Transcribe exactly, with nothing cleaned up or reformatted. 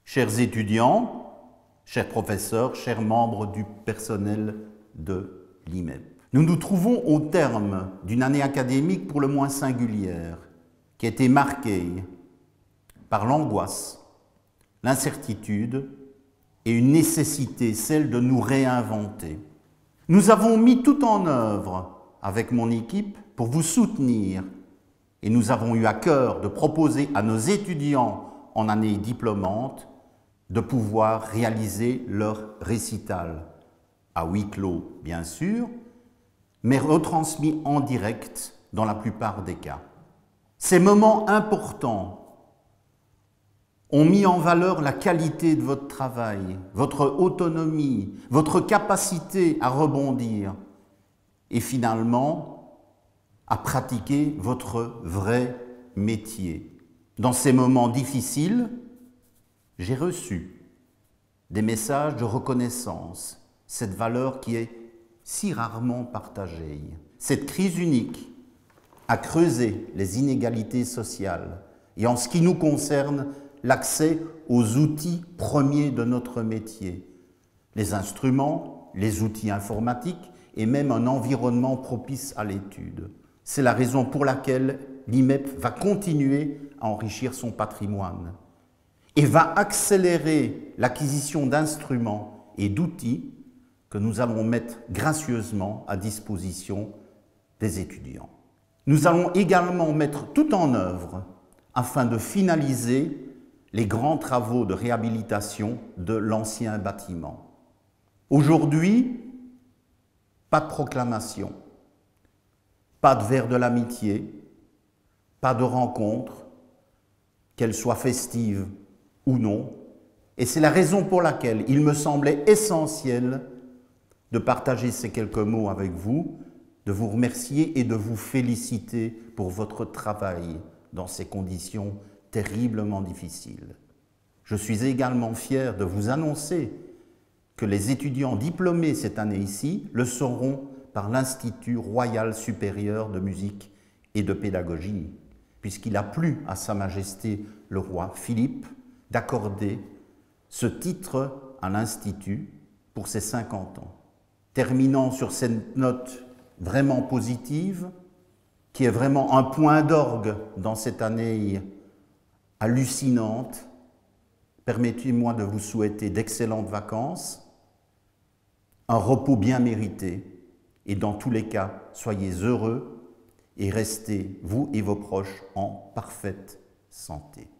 Chers étudiants, chers professeurs, chers membres du personnel de l'I M E P, nous nous trouvons au terme d'une année académique pour le moins singulière, qui a été marquée par l'angoisse, l'incertitude et une nécessité, celle de nous réinventer. Nous avons mis tout en œuvre avec mon équipe pour vous soutenir et nous avons eu à cœur de proposer à nos étudiants en année diplômante de pouvoir réaliser leur récital, à huis clos bien sûr, mais retransmis en direct dans la plupart des cas. Ces moments importants ont mis en valeur la qualité de votre travail, votre autonomie, votre capacité à rebondir et finalement à pratiquer votre vrai métier. Dans ces moments difficiles, j'ai reçu des messages de reconnaissance, cette valeur qui est si rarement partagée. Cette crise unique a creusé les inégalités sociales et en ce qui nous concerne, l'accès aux outils premiers de notre métier, les instruments, les outils informatiques et même un environnement propice à l'étude. C'est la raison pour laquelle l'I M E P va continuer à enrichir son patrimoine et va accélérer l'acquisition d'instruments et d'outils que nous allons mettre gracieusement à disposition des étudiants. Nous allons également mettre tout en œuvre afin de finaliser les grands travaux de réhabilitation de l'ancien bâtiment. Aujourd'hui, pas de proclamation, pas de verre de l'amitié, pas de rencontre, qu'elle soit festive ou non, et c'est la raison pour laquelle il me semblait essentiel de partager ces quelques mots avec vous, de vous remercier et de vous féliciter pour votre travail dans ces conditions terriblement difficiles. Je suis également fier de vous annoncer que les étudiants diplômés cette année-ci le seront par l'Institut Royal Supérieur de Musique et de Pédagogie, puisqu'il a plu à Sa Majesté le roi Philippe d'accorder ce titre à l'Institut pour ses cinquante ans. Terminant sur cette note vraiment positive, qui est vraiment un point d'orgue dans cette année hallucinante, permettez-moi de vous souhaiter d'excellentes vacances, un repos bien mérité, et dans tous les cas, soyez heureux et restez, vous et vos proches, en parfaite santé.